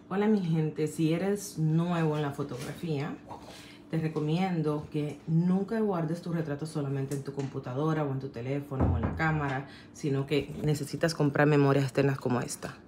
Hola mi gente, si eres nuevo en la fotografía, te recomiendo que nunca guardes tu retrato solamente en tu computadora o en tu teléfono o en la cámara, sino que necesitas comprar memorias externas como esta.